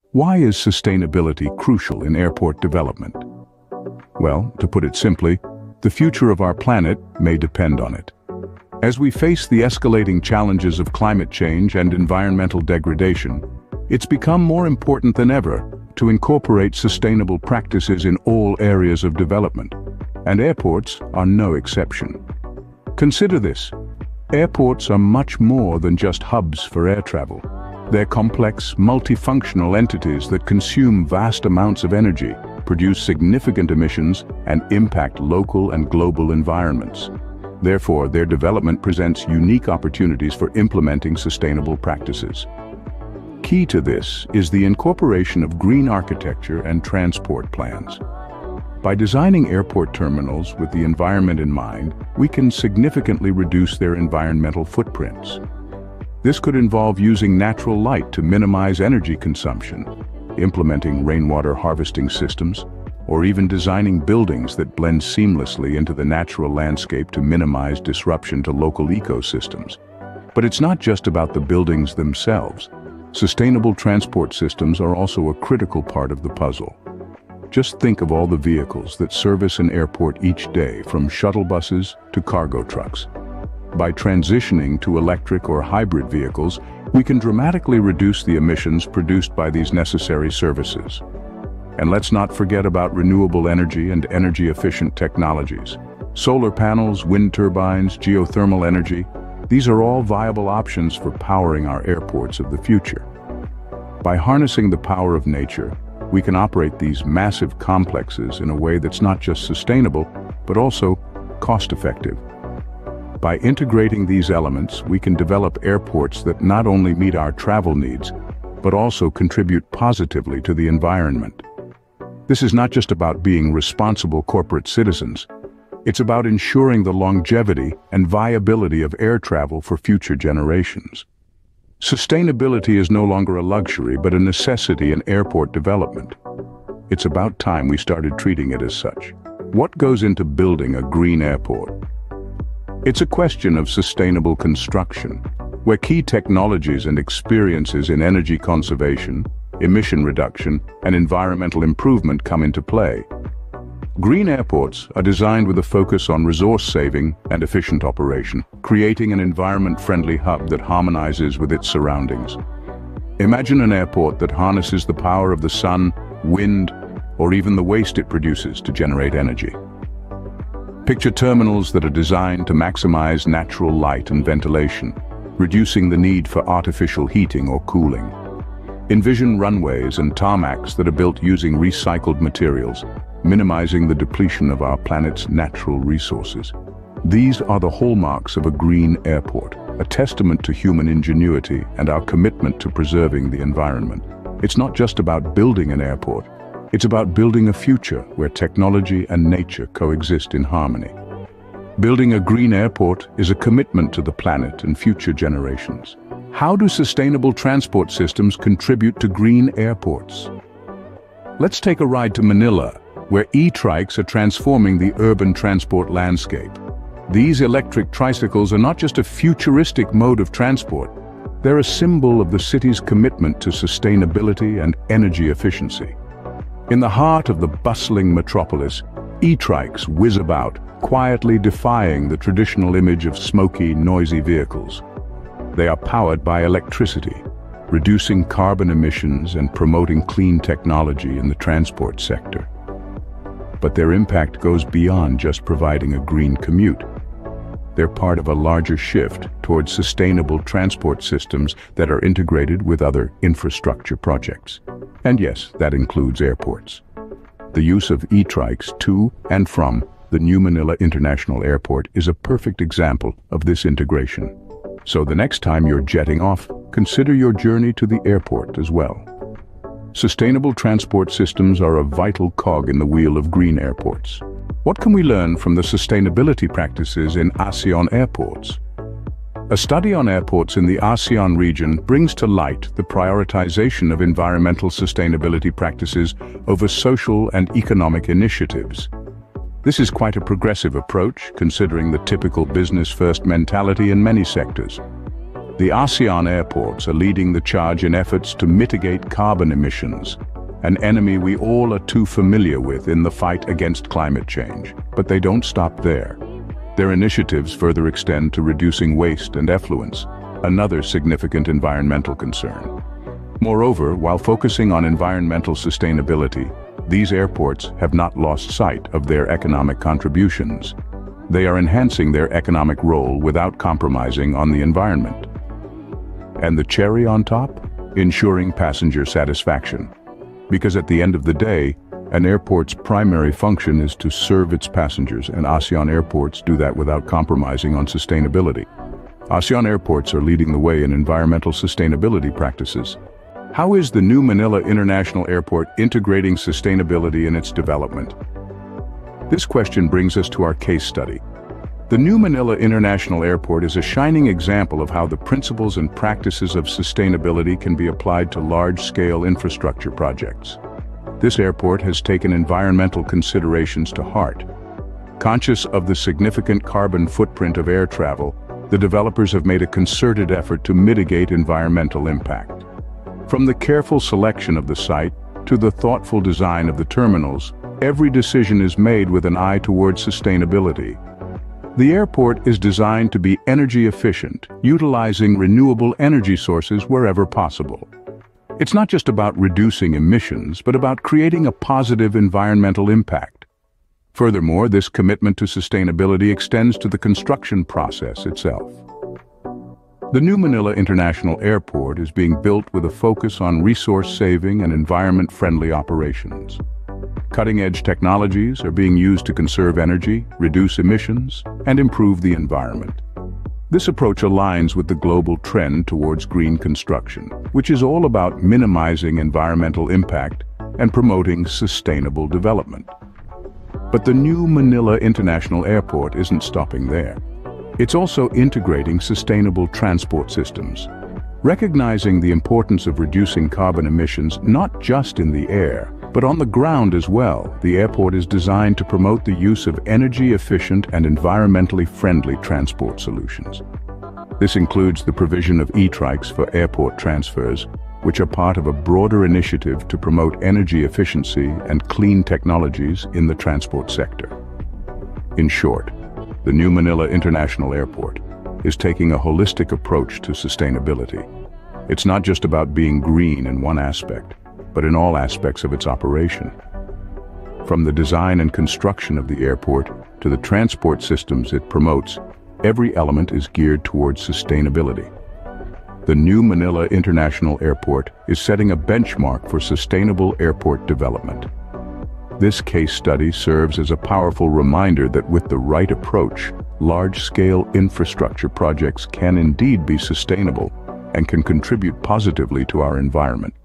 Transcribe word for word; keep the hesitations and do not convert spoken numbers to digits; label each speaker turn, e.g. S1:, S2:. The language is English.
S1: Why is sustainability crucial in airport development? Well, to put it simply, the future of our planet may depend on it. As we face the escalating challenges of climate change and environmental degradation, it's become more important than ever to incorporate sustainable practices in all areas of development, and airports are no exception. Consider this: airports are much more than just hubs for air travel. They're complex, multifunctional entities that consume vast amounts of energy, produce significant emissions, and impact local and global environments. Therefore, their development presents unique opportunities for implementing sustainable practices. Key to this is the incorporation of green architecture and transport plans. By designing airport terminals with the environment in mind, we can significantly reduce their environmental footprints. This could involve using natural light to minimize energy consumption, implementing rainwater harvesting systems, or even designing buildings that blend seamlessly into the natural landscape to minimize disruption to local ecosystems. But it's not just about the buildings themselves. Sustainable transport systems are also a critical part of the puzzle. Just think of all the vehicles that service an airport each day, from shuttle buses to cargo trucks. By transitioning to electric or hybrid vehicles, we can dramatically reduce the emissions produced by these necessary services. And let's not forget about renewable energy and energy-efficient technologies. Solar panels, wind turbines, geothermal energy, these are all viable options for powering our airports of the future. By harnessing the power of nature, we can operate these massive complexes in a way that's not just sustainable, but also cost-effective. By integrating these elements, we can develop airports that not only meet our travel needs, but also contribute positively to the environment. This is not just about being responsible corporate citizens. It's about ensuring the longevity and viability of air travel for future generations. Sustainability is no longer a luxury, but a necessity in airport development. It's about time we started treating it as such. What goes into building a green airport? It's a question of sustainable construction, where key technologies and experiences in energy conservation, emission reduction, and environmental improvement come into play. Green airports are designed with a focus on resource saving and efficient operation, creating an environment-friendly hub that harmonizes with its surroundings. Imagine an airport that harnesses the power of the sun, wind, or even the waste it produces to generate energy. Picture terminals that are designed to maximize natural light and ventilation, reducing the need for artificial heating or cooling. Envision runways and tarmacs that are built using recycled materials, minimizing the depletion of our planet's natural resources. These are the hallmarks of a green airport, a testament to human ingenuity and our commitment to preserving the environment. It's not just about building an airport. It's about building a future where technology and nature coexist in harmony. Building a green airport is a commitment to the planet and future generations. How do sustainable transport systems contribute to green airports? Let's take a ride to Manila, where e-trikes are transforming the urban transport landscape. These electric tricycles are not just a futuristic mode of transport. They're a symbol of the city's commitment to sustainability and energy efficiency. In the heart of the bustling metropolis, e-trikes whiz about, quietly defying the traditional image of smoky, noisy vehicles. They are powered by electricity, reducing carbon emissions and promoting clean technology in the transport sector. But their impact goes beyond just providing a green commute. They're part of a larger shift towards sustainable transport systems that are integrated with other infrastructure projects. And yes, that includes airports. The use of e-trikes to and from the new Manila International Airport is a perfect example of this integration. So the next time you're jetting off, consider your journey to the airport as well. Sustainable transport systems are a vital cog in the wheel of green airports. What can we learn from the sustainability practices in ASEAN airports? A study on airports in the ASEAN region brings to light the prioritization of environmental sustainability practices over social and economic initiatives. This is quite a progressive approach, considering the typical business-first mentality in many sectors. The ASEAN airports are leading the charge in efforts to mitigate carbon emissions, an enemy we all are too familiar with in the fight against climate change. But they don't stop there. Their initiatives further extend to reducing waste and effluents, another significant environmental concern. Moreover, while focusing on environmental sustainability, these airports have not lost sight of their economic contributions. They are enhancing their economic role without compromising on the environment. And the cherry on top? Ensuring passenger satisfaction. Because at the end of the day, an airport's primary function is to serve its passengers, and ASEAN airports do that without compromising on sustainability. ASEAN airports are leading the way in environmental sustainability practices. How is the new Manila International Airport integrating sustainability in its development? This question brings us to our case study. The new Manila International Airport is a shining example of how the principles and practices of sustainability can be applied to large-scale infrastructure projects. This airport has taken environmental considerations to heart. Conscious of the significant carbon footprint of air travel, the developers have made a concerted effort to mitigate environmental impact. From the careful selection of the site to the thoughtful design of the terminals, every decision is made with an eye towards sustainability. The airport is designed to be energy efficient, utilizing renewable energy sources wherever possible. It's not just about reducing emissions, but about creating a positive environmental impact. Furthermore, this commitment to sustainability extends to the construction process itself. The new Manila International Airport is being built with a focus on resource-saving and environment-friendly operations. Cutting-edge technologies are being used to conserve energy, reduce emissions, and improve the environment. This approach aligns with the global trend towards green construction, which is all about minimizing environmental impact and promoting sustainable development. But the new Manila International Airport isn't stopping there. It's also integrating sustainable transport systems. Recognizing the importance of reducing carbon emissions not just in the air, but on the ground as well, the airport is designed to promote the use of energy-efficient and environmentally friendly transport solutions. This includes the provision of e-trikes for airport transfers, which are part of a broader initiative to promote energy efficiency and clean technologies in the transport sector. In short, the new Manila International Airport is taking a holistic approach to sustainability. It's not just about being green in one aspect, but in all aspects of its operation. From the design and construction of the airport to the transport systems it promotes, every element is geared towards sustainability. The new Manila International Airport is setting a benchmark for sustainable airport development. This case study serves as a powerful reminder that with the right approach, large-scale infrastructure projects can indeed be sustainable and can contribute positively to our environment.